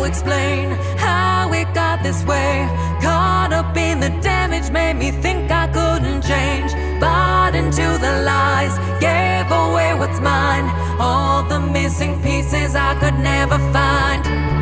explain how it got this way. Caught up in the damage, made me think I couldn't change. Bought into the lies, gave away what's mine. All the missing pieces I could never find.